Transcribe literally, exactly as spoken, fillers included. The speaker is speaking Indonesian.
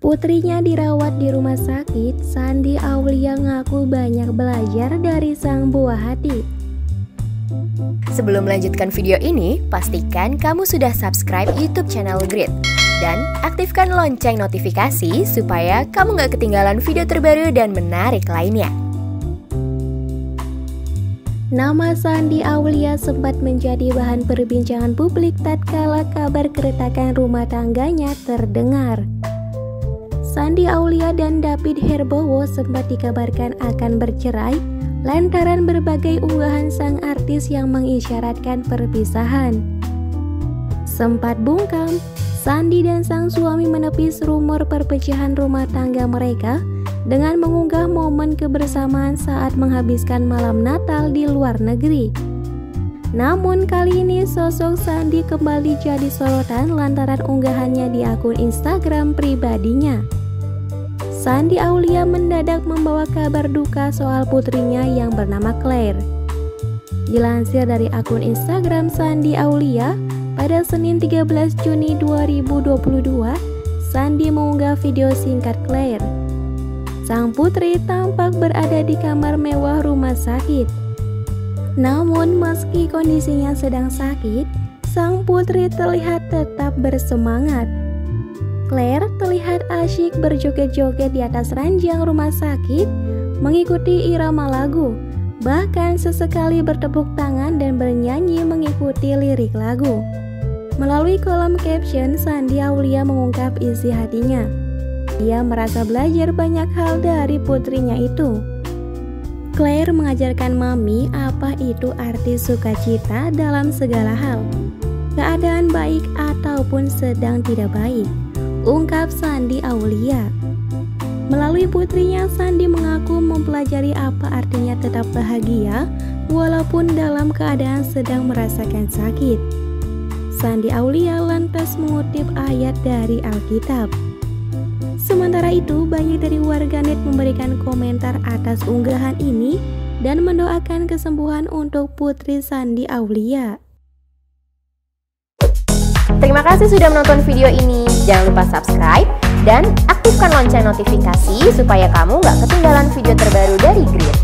Putrinya dirawat di rumah sakit, Shandy Aulia ngaku banyak belajar dari sang buah hati. Sebelum melanjutkan video ini, pastikan kamu sudah subscribe YouTube channel Grit dan aktifkan lonceng notifikasi supaya kamu gak ketinggalan video terbaru dan menarik lainnya. Nama Shandy Aulia sempat menjadi bahan perbincangan publik tatkala kabar keretakan rumah tangganya terdengar. Shandy Aulia dan David Herbowo sempat dikabarkan akan bercerai lantaran berbagai unggahan sang artis yang mengisyaratkan perpisahan. Sempat bungkam, Shandy dan sang suami menepis rumor perpecahan rumah tangga mereka dengan mengunggah momen kebersamaan saat menghabiskan malam Natal di luar negeri. Namun kali ini sosok Shandy kembali jadi sorotan lantaran unggahannya di akun Instagram pribadinya. Shandy Aulia mendadak membawa kabar duka soal putrinya yang bernama Claire. Dilansir dari akun Instagram Shandy Aulia, pada Senin tiga belas Juni dua ribu dua puluh dua, Shandy mengunggah video singkat Claire. Sang putri tampak berada di kamar mewah rumah sakit. Namun meski kondisinya sedang sakit, sang putri terlihat tetap bersemangat. Claire terlihat asyik berjoget-joget di atas ranjang rumah sakit, mengikuti irama lagu, bahkan sesekali bertepuk tangan dan bernyanyi mengikuti lirik lagu. Melalui kolom caption, Shandy Aulia mengungkap isi hatinya. Dia merasa belajar banyak hal dari putrinya itu. Claire mengajarkan Mami apa itu arti sukacita dalam segala hal, keadaan baik ataupun sedang tidak baik, ungkap Shandy Aulia. Melalui putrinya, Shandy mengaku mempelajari apa artinya tetap bahagia walaupun dalam keadaan sedang merasakan sakit. Shandy Aulia lantas mengutip ayat dari Alkitab. Sementara itu, banyak dari warganet memberikan komentar atas unggahan ini dan mendoakan kesembuhan untuk putri Shandy Aulia. Terima kasih sudah menonton video ini. Jangan lupa subscribe dan aktifkan lonceng notifikasi supaya kamu gak ketinggalan video terbaru dari Grit.